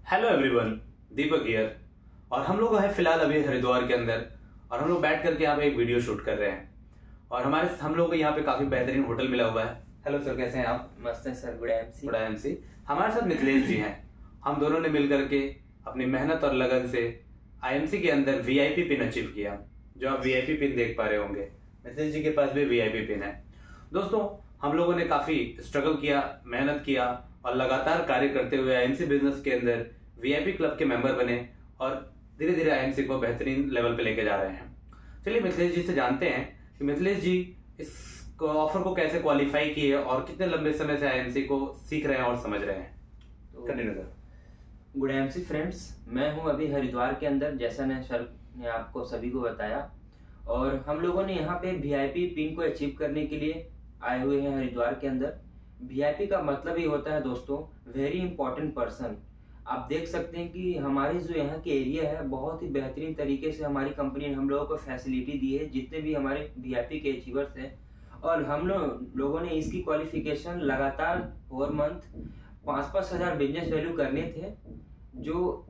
Hello everyone, Deepak here. और हम लोग हैं फिलहाल अभी हरिद्वार के अंदर और हम लोग बैठ करके यहाँ पे एक वीडियो शूट कर रहे हैं। और हम लोग को यहाँ पे काफी बेहतरीन होटल मिला हुआ है। हेलो सर, कैसे हैं आप? मस्त है सर। Good MC. हमारे साथ मिथिलेश जी हैं। हम दोनों ने मिल करके अपनी मेहनत और लगन से आईएमसी के अंदर वीआईपी पिन अचीव किया। जो आप वीआईपी पिन देख पा रहे होंगे, मिथिलेश जी के पास भी वीआईपी पिन है। दोस्तों, हम लोगों ने काफी स्ट्रगल किया, मेहनत किया और लगातार कार्य करते हुए आईएमसी बिजनेस के अंदर वीआईपी क्लब के मेंबर बने और धीरे धीरे आईएमसी को बेहतरीन लेवल पे लेके जा रहे हैं। चलिए मिथिलेश जी से जानते हैं कि मिथिलेश जी इस ऑफर को कैसे क्वालिफाई किए और कितने लंबे समय से आईएमसी को सीख रहे हैं और समझ रहे हैं। Continue sir. Good MC friends, मैं हूं अभी हरिद्वार के अंदर, जैसा ने सर ने आपको सभी को बताया। और हम लोगों ने यहाँ पे वीआईपी पिन को अचीव करने के लिए आए हुए हैं हरिद्वार के अंदर। वीआईपी का मतलब ही होता है दोस्तों, वेरी इंपॉर्टेंट पर्सन। आप देख सकते हैं कि हमारी जो यहाँ की एरिया है, बहुत ही बेहतरीन तरीके से हमारी कंपनी ने हम लोगों को फैसिलिटी दी है, जितने भी हमारे वीआईपी के अचीवर्स हैं। और हम लोगों ने इसकी क्वालिफिकेशन लगातार हर मंथ 5-5 हज़ार बिजनेस वैल्यू करने थे, जो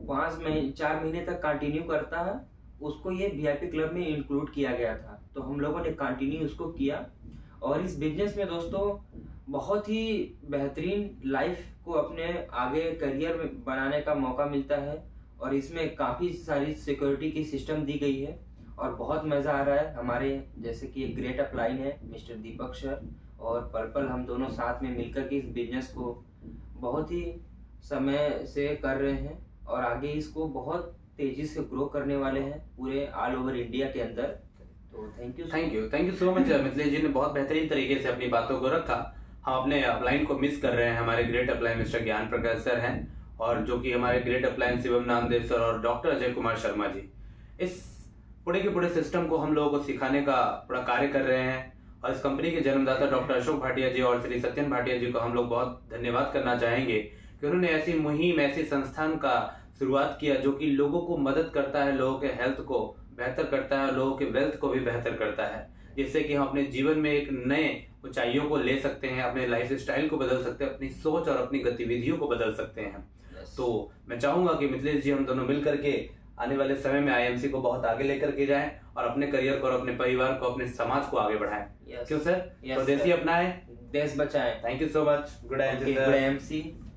4 महीने तक कंटिन्यू करता है, उसको ये वीआईपी क्लब में इंक्लूड किया गया था। तो हम लोगों ने कंटिन्यू उसको किया और इस बिजनेस में दोस्तों बहुत ही बेहतरीन लाइफ को अपने आगे करियर में बनाने का मौका मिलता है। और इसमें काफ़ी सारी सिक्योरिटी की सिस्टम दी गई है और बहुत मज़ा आ रहा है। हमारे जैसे कि एक ग्रेट अपलाइन है मिस्टर दीपक सर और पर्पल, हम दोनों साथ में मिलकर के इस बिजनेस को बहुत ही समय से कर रहे हैं और आगे इसको बहुत तेजी से ग्रो करने वाले हैं पूरे ऑल ओवर इंडिया के अंदर। तो thank you so much Mithilesh ji ने बहुत बेहतरीन तरीके से अपनी बातों को रखा। हम अपने अपलाइन को मिस कर रहे हैं। हमारे ग्रेट अपलाइन मिस्टर ज्ञान प्रकाश सर हैं और जो कि हमारे great upline Shivam Namdev sir और डॉक्टर अजय कुमार शर्मा जी इस पूरे के पूरे सिस्टम को हम लोगों को सिखाने का बड़ा कार्य कर रहे हैं। और इस कंपनी के जन्मदाता डॉक्टर अशोक भाटिया जी और श्री सत्यन भाटिया जी को हम लोग बहुत धन्यवाद करना चाहेंगे कि उन्होंने ऐसी मुहिम, ऐसी संस्थान का शुरुआत किया जो कि लोगों को मदद करता है, लोगों के हेल्थ को बेहतर करता है, लोगों के वेल्थ को भी बेहतर करता है, जिससे कि हम अपने जीवन में एक नए ऊंचाइयों को ले सकते हैं, अपने लाइफ स्टाइल को बदल सकते हैं, अपनी सोच और अपनी गतिविधियों को बदल सकते हैं। तो मैं चाहूंगा कि मिथिलेश जी हम दोनों मिल करके आने वाले समय में आईएमसी को बहुत आगे लेकर के जाएं और अपने करियर को और अपने परिवार को, अपने समाज को आगे बढ़ाएं। क्यों सर? स्वदेशी अपनाएं, देश बचाएं। Thank you so much. Good MC.